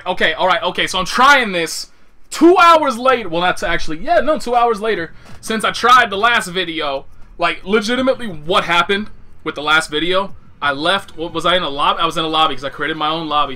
Okay, so I'm trying this 2 hours later. Well, that's actually, yeah, no, 2 hours later since I tried the last video. Like, legitimately, what happened with the last video? I left, what was I in a lobby? I was in a lobby because I created my own lobby.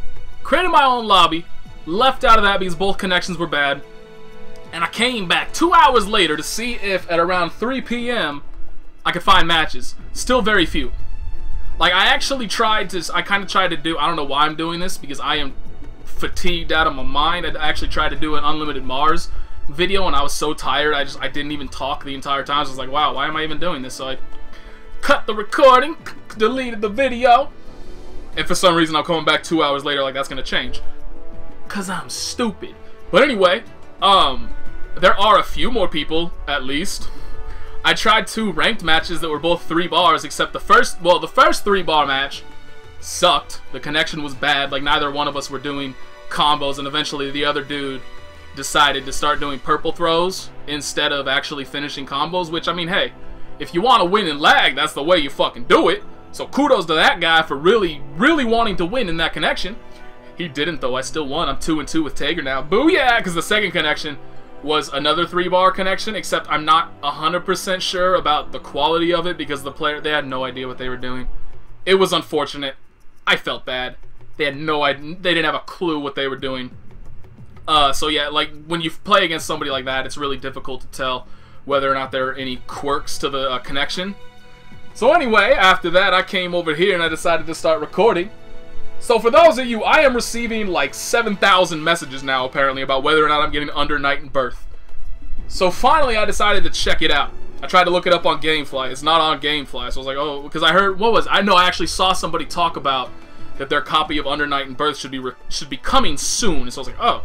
Left out of that because both connections were bad. And I came back 2 hours later to see if at around 3 p.m. I could find matches. Still very few. Like, I actually tried to, I kind of tried to do, I don't know why I'm doing this, because I am fatigued out of my mind. I actually tried to do an Unlimited Mars video, and I was so tired, I didn't even talk the entire time. I was like, wow, why am I even doing this? So I cut the recording, deleted the video, and for some reason I'm coming back 2 hours later like that's gonna change. Cause I'm stupid. But anyway, there are a few more people, at least. I tried 2 ranked matches that were both 3 bars, except the first 3-bar match sucked. The connection was bad, like neither one of us were doing combos, and eventually the other dude decided to start doing purple throws instead of actually finishing combos, which, I mean, hey, if you want to win in lag, that's the way you fucking do it. So kudos to that guy for really, really wanting to win in that connection. He didn't, though. I still won. I'm 2-2 with Tager now. Booyah! Because the second connection was another 3-bar connection, except I'm not 100% sure about the quality of it because the player, they had no idea what they were doing. It was unfortunate. I felt bad. They had no idea. They didn't have a clue what they were doing. So yeah, like, when you play against somebody like that, it's really difficult to tell whether or not there are any quirks to the connection. So anyway, after that, I came over here and I decided to start recording. So for those of you, I am receiving like 7,000 messages now, apparently, about whether or not I'm getting Under Night and Birth. So finally, I decided to check it out. I tried to look it up on Gamefly. It's not on Gamefly, so I was like, oh, because I heard, I actually saw somebody talk about that their copy of Under Night and Birth should be coming soon. And so I was like, oh,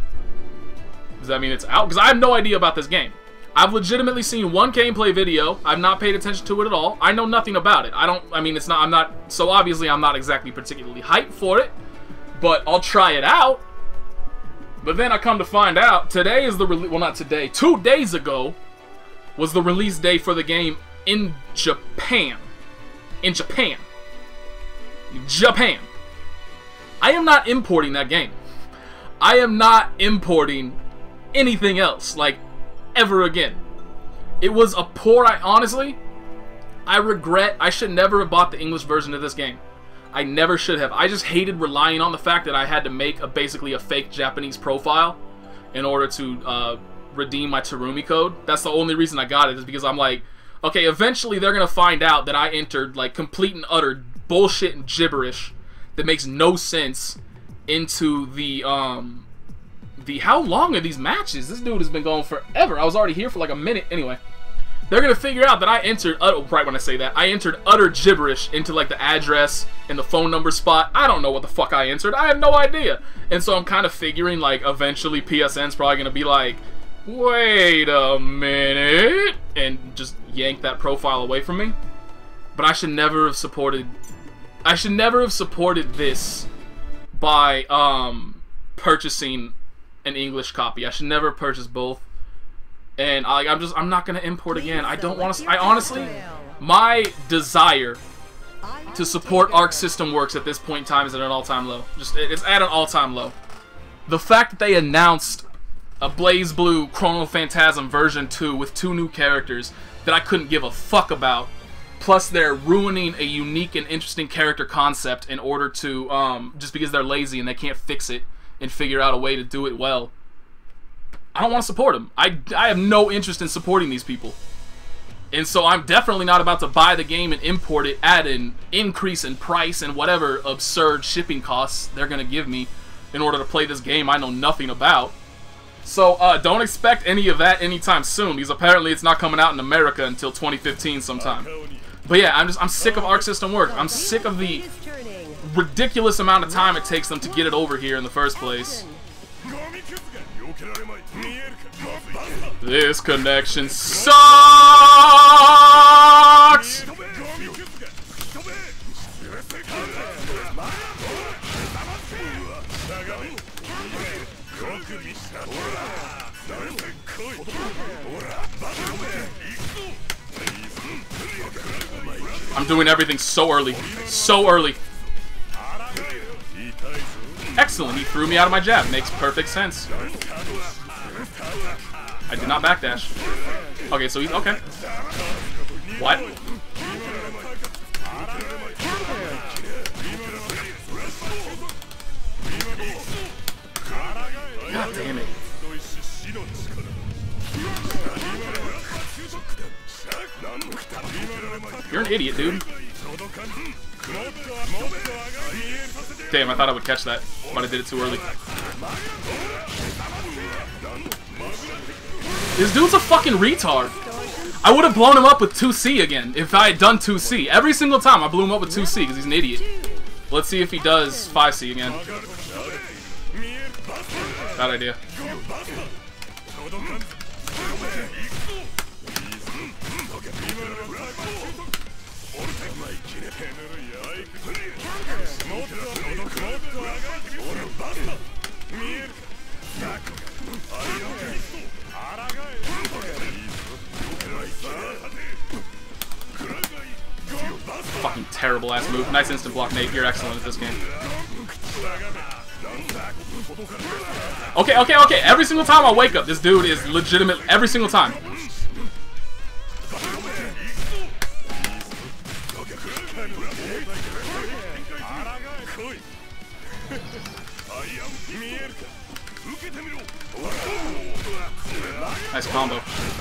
does that mean it's out? Because I have no idea about this game. I've legitimately seen one gameplay video. I've not paid attention to it at all. I know nothing about it. So obviously I'm not exactly particularly hyped for it, but I'll try it out. But then I come to find out, today is the release, well, not today, 2 days ago was the release day for the game in Japan. In Japan. Japan. I am not importing that game. I am not importing anything else, like, ever again. It was a poor, honestly, I regret, I should never have bought the English version of this game. I never should have. I just hated relying on the fact that I had to make basically a fake Japanese profile in order to redeem my Terumi code. That's the only reason I got it, is because I'm like, okay, eventually they're gonna find out that I entered like complete and utter bullshit and gibberish that makes no sense into the how long are these matches? This dude has been going forever. I was already here for like a minute. Anyway, they're gonna figure out that I entered, right when I say that, I entered utter gibberish into like the address and the phone number spot. I don't know what the fuck I entered. I have no idea. And so I'm kind of figuring like eventually PSN's probably gonna be like, wait a minute, and just yank that profile away from me. But I should never have supported this by purchasing an English copy. I should never purchase both. And I'm not gonna import again. I don't want to. I honestly, my desire to support Arc System Works at this point in time is at an all-time low. It's at an all-time low. The fact that they announced a Blaze Blue Chrono Phantasm version 2 with 2 new characters that I couldn't give a fuck about, plus they're ruining a unique and interesting character concept in order to just because they're lazy and they can't fix it and figure out a way to do it well. I don't want to support them. I have no interest in supporting these people. And so I'm definitely not about to buy the game and import it at an increase in price and whatever absurd shipping costs they're going to give me in order to play this game I know nothing about. So don't expect any of that anytime soon, because apparently it's not coming out in America until 2015 sometime. But yeah, I'm sick of Arc System Works. I'm sick of the ridiculous amount of time it takes them to get it over here in the first place. This connection sucks! I'm doing everything so early. So early. Excellent, he threw me out of my jab. Makes perfect sense. I did not backdash. Okay, so he's... Okay. What? God damn it. You're an idiot, dude. Damn, I thought I would catch that, but I did it too early. This dude's a fucking retard. I would have blown him up with 2C again if I had done 2C. Every single time I blew him up with 2C because he's an idiot. Let's see if he does 5C again. Bad idea. Fucking terrible ass move. Nice instant block, Nate. You're excellent at this game. Okay, okay, okay. Every single time I wake up, this dude is legitimate. Every single time. Nice combo.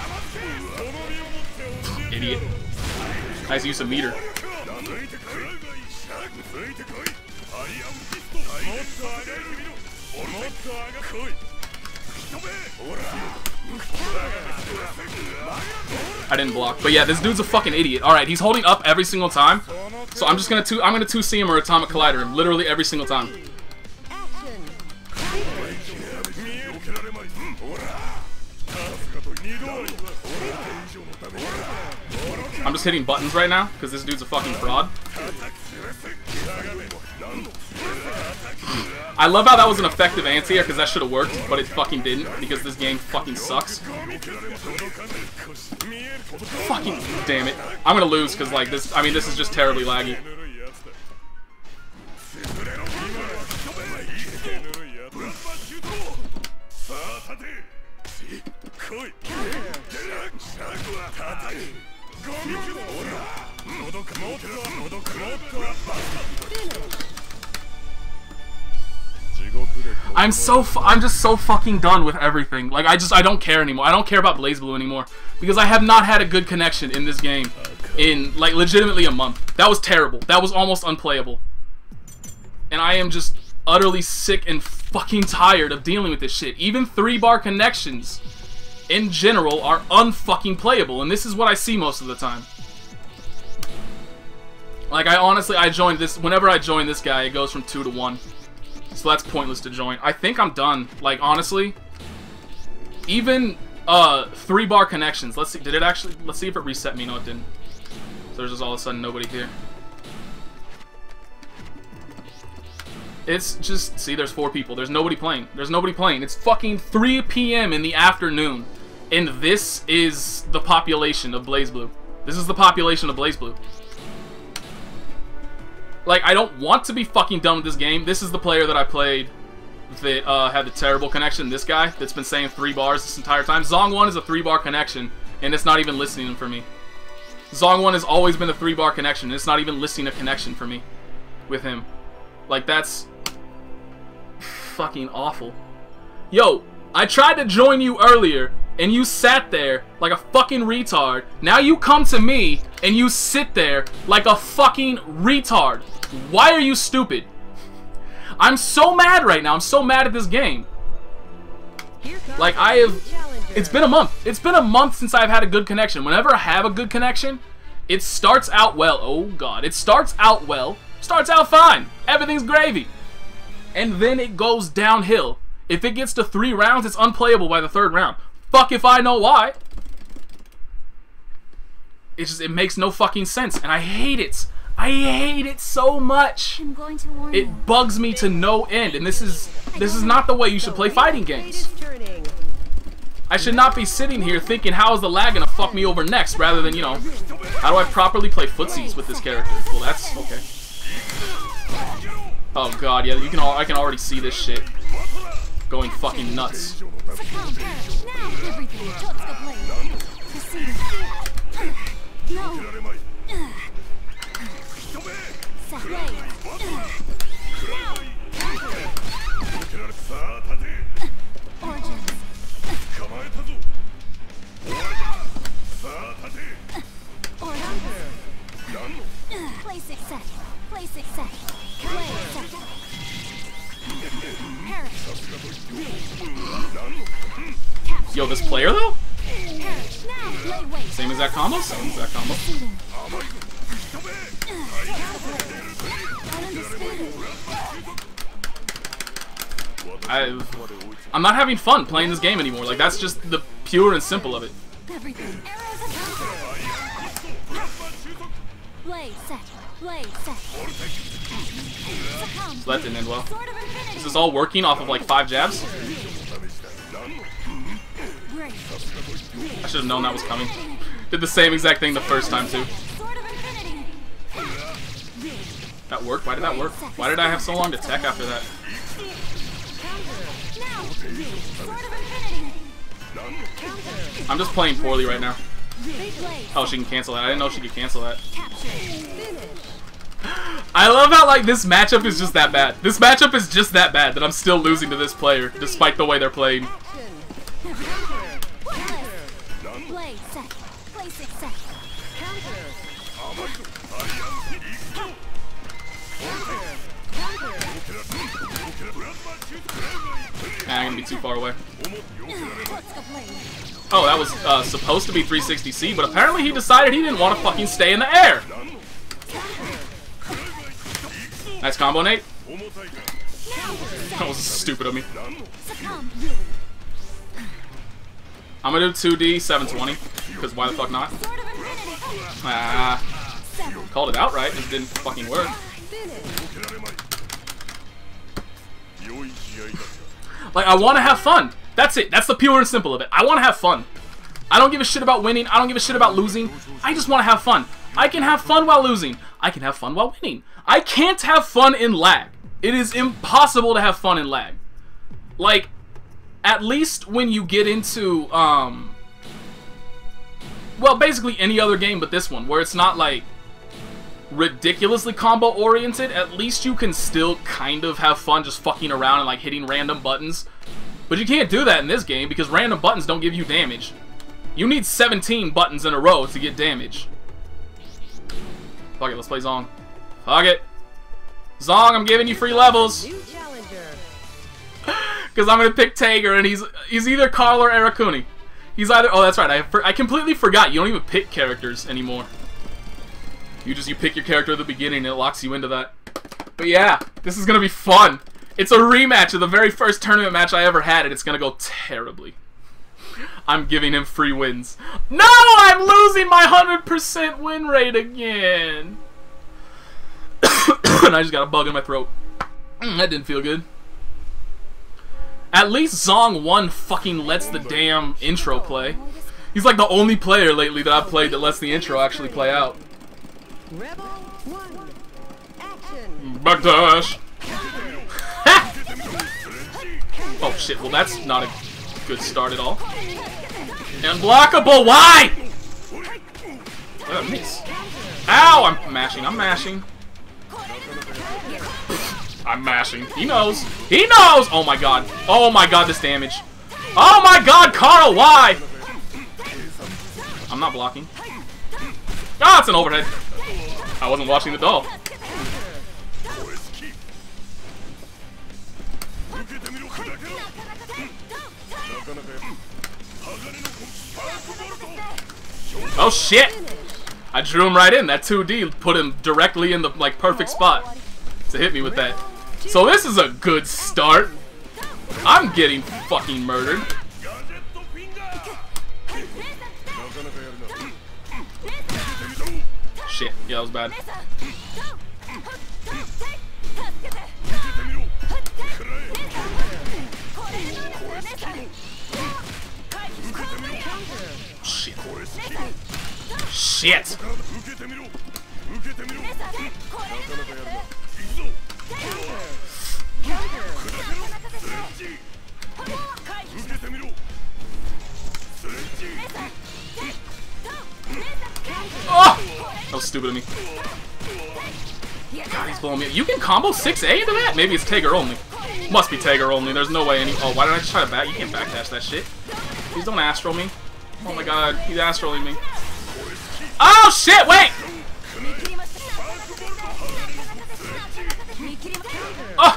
Idiot. Nice use of meter. I didn't block, but yeah, this dude's a fucking idiot. All right, he's holding up every single time, so I'm just gonna I'm gonna 2C him or Atomic Collider him literally every single time. I'm just hitting buttons right now because this dude's a fucking fraud. I love how that was an effective anti-air because that should have worked, but it fucking didn't because this game fucking sucks. Fucking damn it. I'm gonna lose because like this, I mean this is just terribly laggy. I'm just so fucking done with everything. Like I don't care anymore. I don't care about BlazBlue anymore because I have not had a good connection in this game in like legitimately a month. That was terrible. That was almost unplayable. And I am just utterly sick and fucking tired of dealing with this shit. Even 3-bar connections in general are unfucking playable, and this is what I see most of the time. Like I joined this, whenever I join this guy, it goes from 2 to 1. So that's pointless to join. I think I'm done. Like honestly, even 3-bar connections. Let's see. Did it actually? Let's see if it reset me. No, it didn't. So there's just all of a sudden nobody here. It's just see. There's 4 people. There's nobody playing. There's nobody playing. It's fucking 3 p.m. in the afternoon, and this is the population of BlazBlue. This is the population of BlazBlue. Like, I don't want to be fucking done with this game. This is the player that I played that had the terrible connection. This guy that's been saying 3 bars this entire time. Zong1 is a 3-bar connection, and it's not even listening for me. Zong1 has always been a 3-bar connection, and it's not even listening a connection for me with him. Like, that's fucking awful. Yo, I tried to join you earlier, and you sat there like a fucking retard. Now you come to me, and you sit there like a fucking retard. Why are you stupid? I'm so mad right now. I'm so mad at this game. Like, it's been a month. It's been a month since I've had a good connection. Whenever I have a good connection, it starts out well. Oh, God. It starts out well. Starts out fine. Everything's gravy. And then it goes downhill. If it gets to 3 rounds, it's unplayable by the 3rd round. Fuck if I know why. It makes no fucking sense, and I hate it. I hate it so much. I'm going to warn you. It bugs me to no end, and this is not the way you should play fighting games. I should not be sitting here thinking, how is the lag gonna fuck me over next, rather than, you know, how do I properly play footsies with this character? Well, that's okay. Oh god, yeah, I can already see this shit going fucking nuts. Yo, this player though? Same exact combo? Same exact combo. I'm not having fun playing this game anymore. Like, that's just the pure and simple of it. So that didn't end well. This is all working off of like 5 jabs. I should have known that was coming. Did the same exact thing the first time too. That worked? Why did that work? Why did I have so long to tech after that? I'm just playing poorly right now. Oh, she can cancel that. I didn't know she could cancel that. I love how, like, this matchup is just that bad. This matchup is just that bad that I'm still losing to this player, despite the way they're playing. I'm gonna be too far away. Oh, that was supposed to be 360C, but apparently he decided he didn't want to fucking stay in the air. Nice combo, Nate. That was stupid of me. I'm gonna do 2D 720, because why the fuck not? Called it outright, it didn't fucking work. Like, I want to have fun. That's it. That's the pure and simple of it. I want to have fun. I don't give a shit about winning. I don't give a shit about losing. I just want to have fun. I can have fun while losing. I can have fun while winning. I can't have fun in lag. It is impossible to have fun in lag. Like, at least when you get into, well, basically any other game but this one, where it's not, like, ridiculously combo-oriented, at least you can still kind of have fun just fucking around and, like, hitting random buttons. But you can't do that in this game, because random buttons don't give you damage. You need 17 buttons in a row to get damage. Fuck it, let's play Zong. Fuck it. Zong, I'm giving you free levels. Because I'm going to pick Tager, and he's either Carl or Arakuni. He's either... Oh, that's right. I completely forgot. You don't even pick characters anymore. You pick your character at the beginning, and it locks you into that. But yeah, this is going to be fun. It's a rematch of the very first tournament match I ever had, and it's going to go terribly. I'm giving him free wins. No! I'm losing my 100% win rate again! And I just got a bug in my throat. That didn't feel good. At least Zong 1 fucking lets the damn intro play. He's like the only player lately that I've played that lets the intro actually play out. Rebel 1, action. Backdash! Oh shit, well that's not a good start at all. Unblockable, why? What did I miss? Ow, I'm mashing, I'm mashing. I'm mashing. He knows. He knows! Oh my god. Oh my god, this damage. Oh my god, Carl, why? I'm not blocking. Ah, it's an overhead. I wasn't watching the doll. Oh shit! I drew him right in. That 2D put him directly in the like perfect spot to hit me with that. So this is a good start. I'm getting fucking murdered. Shit, yeah, that was bad. Shit. Shit. stupid of me. God, he's blowing me. You can combo 6A into that? Maybe it's Tager only. Must be Tager only. There's no way any. Oh, why did I just try to back? You can't backdash that shit. Please don't astral me. Oh my god, he's astraling me. Oh shit! Wait. Oh.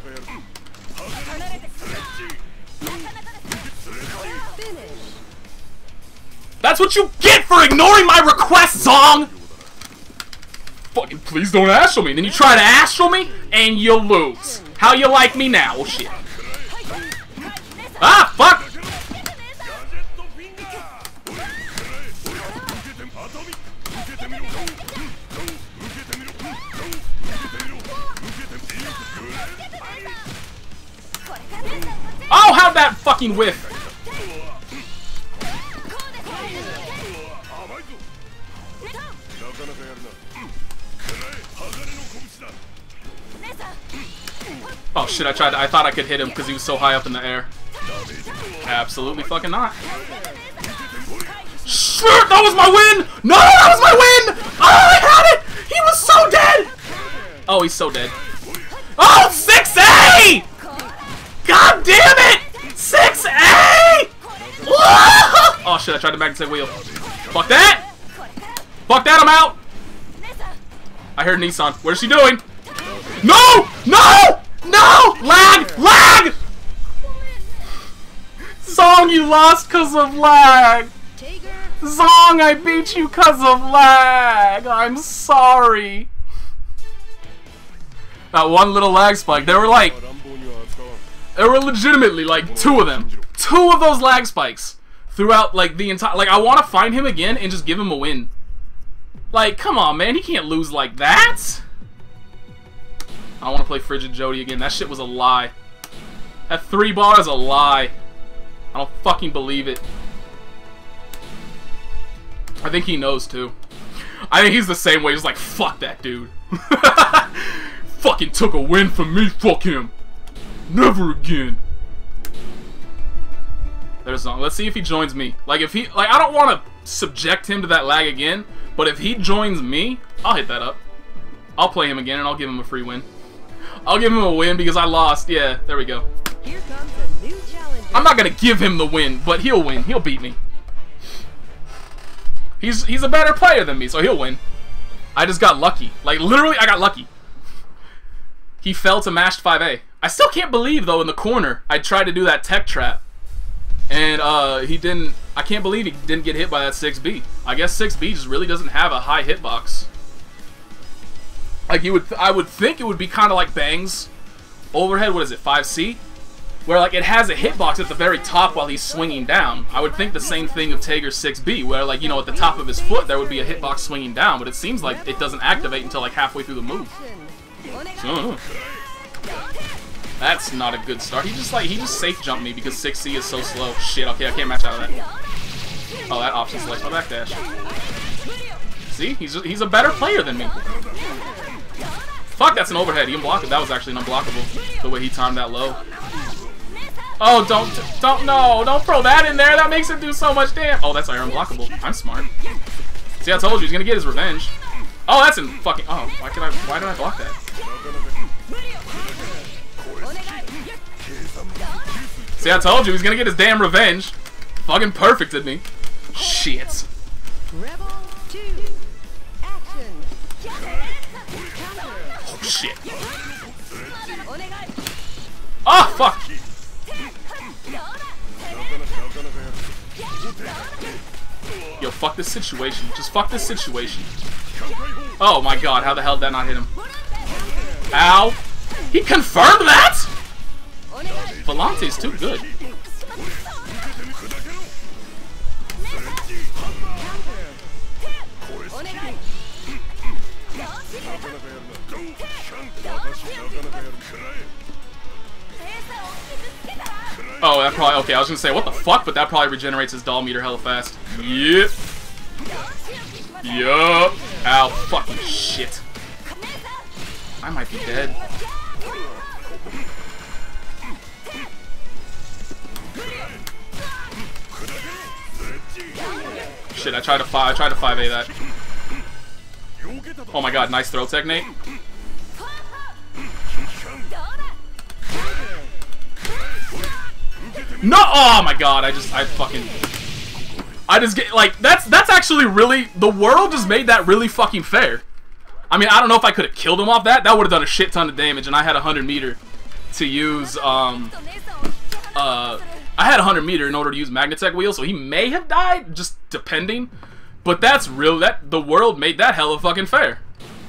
That's what you get for ignoring my request, Zong! Fucking please don't astral me. Then you try to astral me, and you'll lose. How you like me now? Oh shit. Ah, fuck! Oh, how'd that fucking whiff? Oh shit, I thought I could hit him because he was so high up in the air. Absolutely fucking not. Shit, that was my win! No, that was my win! Oh, I had it! He was so dead! Oh, he's so dead. Oh, 6A! God damn it! 6A! Oh shit, I tried to back and say wheel. Fuck that! Fuck that, I'm out! I heard Nissan. What is she doing? No! No! No! Lag! Lag! Zong, you lost cause of lag! Zong, I beat you cause of lag! I'm sorry! That one little lag spike, there were legitimately like 2 of them. 2 of those lag spikes throughout like the entire, like I want to find him again and just give him a win. Like, come on man, he can't lose like that! I want to play Frigid Jody again. That shit was a lie. That 3 bar is a lie. I don't fucking believe it. I think he knows too. I think he's the same way. He's like, fuck that dude. Fucking took a win from me. Fuck him. Never again. There's Zong. Let's see if he joins me. Like if he, like I don't want to subject him to that lag again. But if he joins me, I'll hit that up. I'll play him again and I'll give him a free win. I'll give him a win because I lost. Yeah, there we go. Here comes a new challenger. I'm not gonna give him the win, but he'll win. He'll beat me. He's a better player than me, so he'll win. I just got lucky. Like literally, I got lucky. He fell to mashed 5A. I still can't believe though in the corner I tried to do that tech trap, and he didn't. I can't believe he didn't get hit by that 6B. I guess 6B just really doesn't have a high hitbox. Like I would think it would be kind of like Bang's overhead. What is it, 5C? Where like it has a hitbox at the very top while he's swinging down. I would think the same thing of Tager's 6B, where like you know at the top of his foot there would be a hitbox swinging down, but it seems like it doesn't activate until like halfway through the move. So, that's not a good start. He just safe jumped me because 6C is so slow. Shit. Okay, I can't match out of that. Oh, that option selects my backdash. See, he's a better player than me. Fuck, that's an overhead. He unblocked it. That was actually an unblockable. The way he timed that low. Oh, don't throw that in there. That makes him do so much damage. Oh, that's iron unblockable. I'm smart. See, I told you he's gonna get his revenge. Oh, that's in fucking. Oh, why did I block that? See, I told you he's gonna get his damn revenge. Fucking perfected me. Shit. Rebel 2. Action. Oh shit. Oh fuck. Yo, fuck this situation. Just fuck this situation. Oh my god, how the hell did that not hit him? Ow. He confirmed that? Volante's too good. Oh, that probably, okay, I was gonna say, what the fuck, but that probably regenerates his doll meter hella fast. Yep. Yup. Ow, fucking shit. I might be dead. Shit, I tried to 5A that. Oh my god, nice throw technique. No! Oh my god, I just get, like, that's actually really, the world just made that really fucking fair. I mean, I don't know if I could have killed him off that. That would have done a shit ton of damage, and I had 100 meter to use, I had 100 meter in order to use Magnatech Wheel, so he may have died, just depending. But that's real, the world made that hella fucking fair.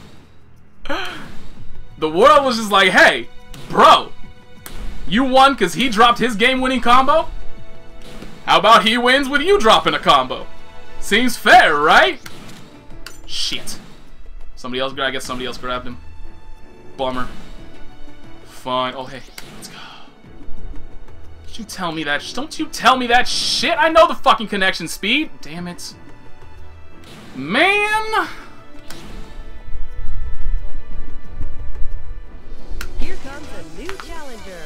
The world was just like, hey, bro, you won because he dropped his game-winning combo? How about he wins with you dropping a combo? Seems fair, right? Shit. Somebody else, I guess somebody else grabbed him. Bummer. Fine. Oh, hey, let's go. Don't you tell me that. Don't you tell me that shit. I know the fucking connection speed. Damn it. Man. Here comes a new challenger.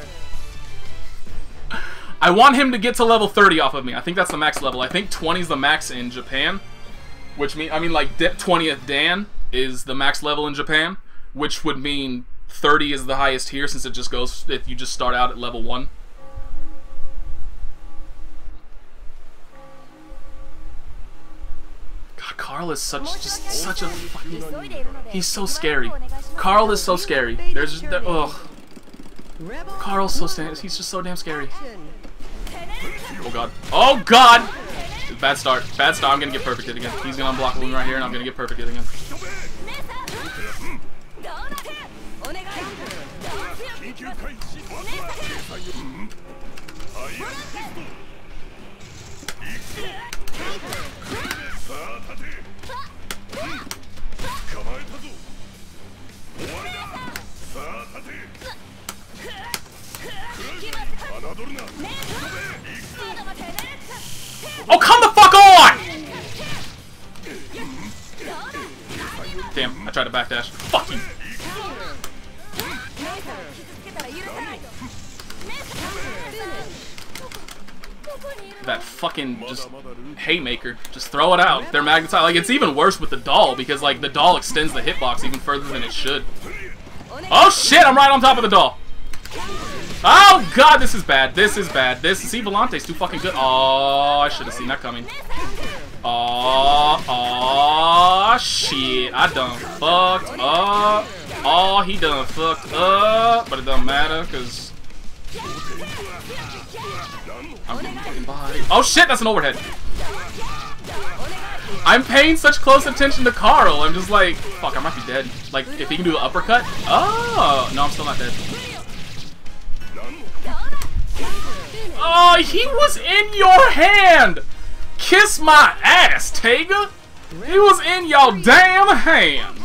I want him to get to level 30 off of me. I think that's the max level. I think 20 is the max in Japan. Which mean, I mean, like, 20th Dan is the max level in Japan. Which would mean 30 is the highest here, since it just goes, if you just start out at level 1. God, Carl is such a fucking, he's so scary. Carl is so scary. There's just, ugh. Carl's so he's just so damn scary. Oh god. Oh god! Bad start. Bad start. I'm gonna get perfect hit again. He's gonna unblock one right here, and I'm gonna get perfect hit again. Oh, come the fuck on! Damn, I tried to backdash. Fuck you. That fucking just haymaker. Just throw it out. They're magnetized. Like, it's even worse with the doll because, like, the doll extends the hitbox even further than it should. Oh shit, I'm right on top of the doll. Oh god, this is bad. This is bad. See, Volante's too fucking good. Oh, I should have seen that coming. Oh, shit. I done fucked up. Oh, he done fucked up. But it doesn't matter, because I'm getting fucking body. Oh shit, that's an overhead. I'm paying such close attention to Carl. I'm just like, fuck, I might be dead. Like, if he can do the uppercut. Oh, no, I'm still not dead. Oh, he was in your hand! Kiss my ass, Tega! He was in your damn hand!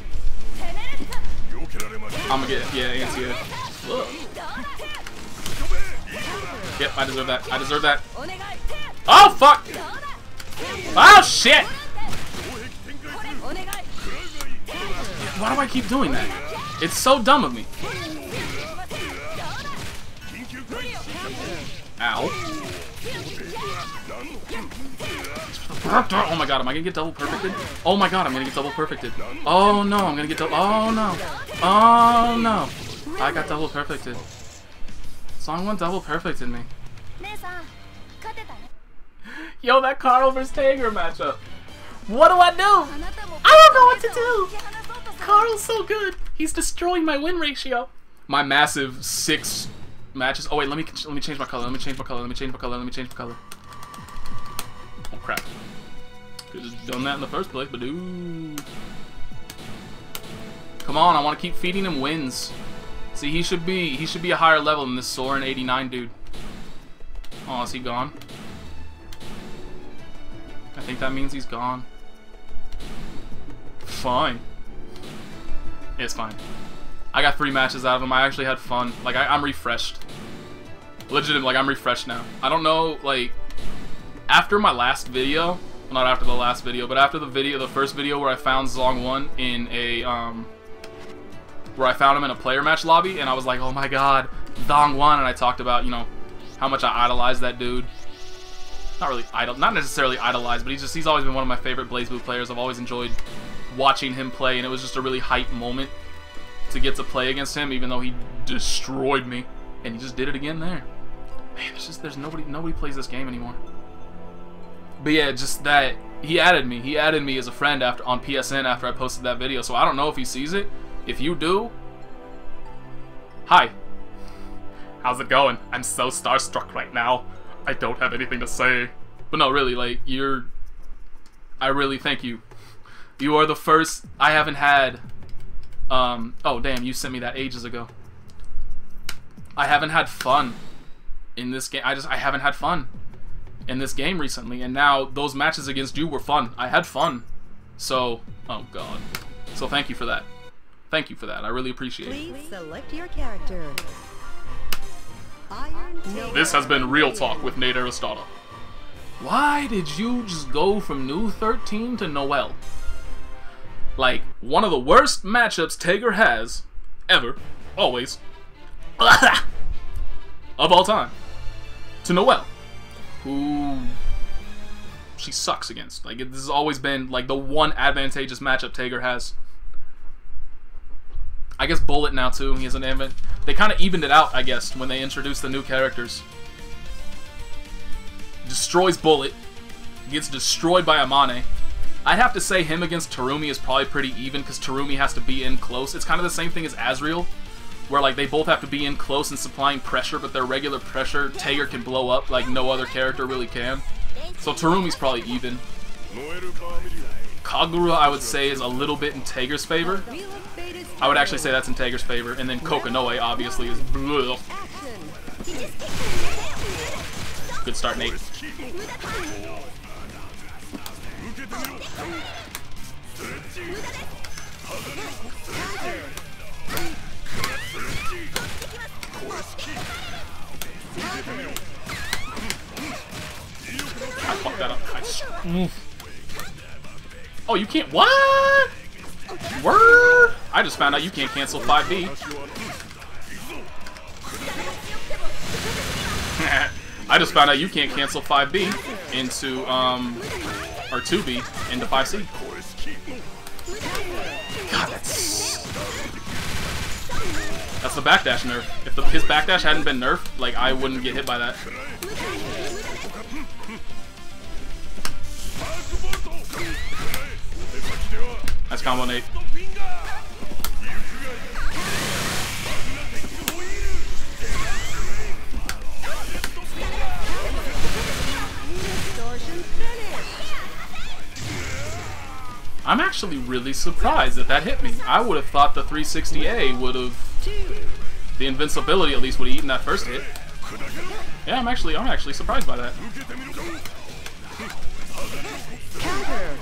I'm gonna get, yeah, anti-air. Yep, I deserve that. I deserve that. Oh, fuck! Oh, shit! Why do I keep doing that? It's so dumb of me. Ow. Oh my god, am I gonna get double perfected? Oh my god, I'm gonna get double perfected. Oh no, I'm gonna get double. Oh no. Oh no. I got double perfected. Song 1 double perfected me. Yo, that Carl vs. Tager matchup. What do I do? I don't know what to do. Carl's so good. He's destroying my win ratio. My massive 6 matches. Oh wait, let me change my color. Let me change my color. Let me change my color. Let me change my color. Oh crap! Could have done that in the first place, but dude, come on! I want to keep feeding him wins. See, he should be a higher level than this Soren 89 dude. Oh, is he gone? I think that means he's gone. Fine. It's fine. I got 3 matches out of him. I actually had fun. Like, I'm refreshed. Legitimately, like, I'm refreshed now. I don't know, like, after my last video, well, not after the last video, but after the first video where I found Zong 1 in a, where I found him in a player match lobby, and I was like, oh my god, Zong 1, and I talked about, you know, how much I idolize that dude. Not necessarily idolized, but he's always been one of my favorite BlazBlue players. I've always enjoyed watching him play, and it was just a really hype moment to get to play against him, even though he destroyed me, and he just did it again there. Man, there's nobody plays this game anymore. But yeah, just that he added me as a friend on PSN after I posted that video. So I don't know if he sees it. If you do, hi. How's it going? I'm so starstruck right now. I don't have anything to say. But no, really, like, I really thank you. You are the first. I haven't had oh damn, you sent me that ages ago. I haven't had fun in this game. I haven't had fun in this game recently, and now those matches against you were fun. I had fun. So, oh god. So thank you for that. Thank you for that. I really appreciate it. Please select your character. This has been Real Talk with Nate Aristotle. Why did you just go from New 13 to Noelle? Like, one of the worst matchups Tager has ever, always, of all time, to Noelle, who she sucks against. Like, this has always been like the one advantageous matchup Tager has. I guess Bullet now too. He has an advent. They kind of evened it out, I guess, when they introduced the new characters. Destroys Bullet, gets destroyed by Amane. I'd have to say him against Terumi is probably pretty even, because Terumi has to be in close. It's kind of the same thing as Azriel, where like they both have to be in close and supplying pressure, but their regular pressure, Tager can blow up like no other character really can. So Terumi's probably even. Kagura, I would say, is a little bit in Tager's favor. I would actually say that's in Tager's favor, and then Kokonoe obviously is. Bleh. Good start, Nate. I fucked that up. Oh, you can't. What? Word? I just found out you can't cancel 5B. I just found out you can't cancel 5B into, or 2B into 5C. God, that's the backdash nerf. If his backdash hadn't been nerfed, like, I wouldn't get hit by that. That's combo Nate. I'm actually really surprised that that hit me. I would have thought the 360A would have, the invincibility at least would have eaten that first hit. Yeah, I'm actually surprised by that. Counter.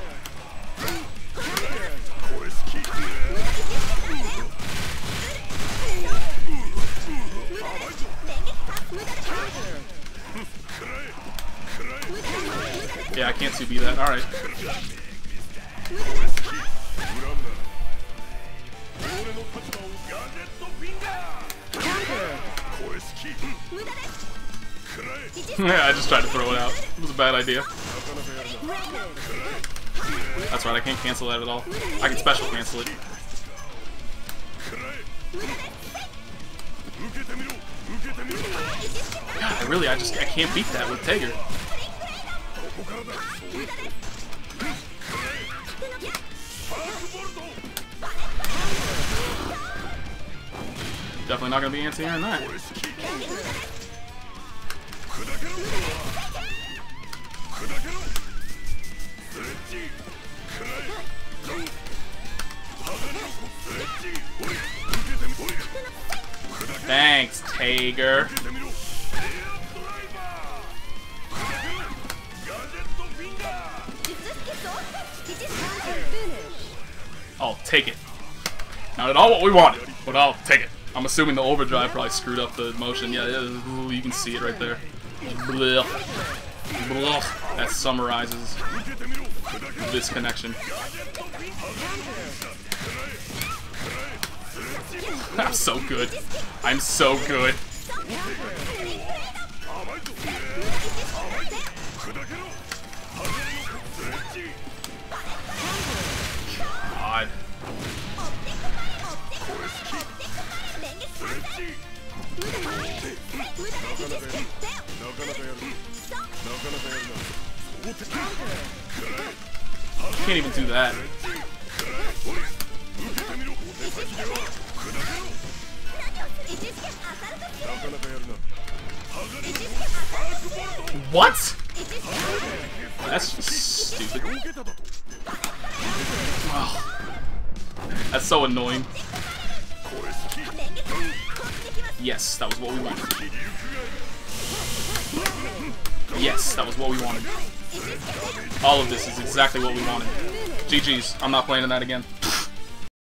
Yeah, I can't 2B that. Alright. Yeah, I just tried to throw it out. It was a bad idea. That's right, I can't cancel that at all. I can special cancel it. God, I can't beat that with Tager. Definitely not gonna be anti-airing that. Thanks, Tager. I'll take it. Not at all what we wanted, but I'll take it. I'm assuming the overdrive probably screwed up the motion. Yeah, you can see it right there. Blah. Blah. That summarizes this connection. I'm so good. I'm so good. Can't even do that. What? That's just stupid. Oh. That's so annoying. Yes, that was what we wanted. Yes, that was what we wanted. All of this is exactly what we wanted. GG's. I'm not playing in that again.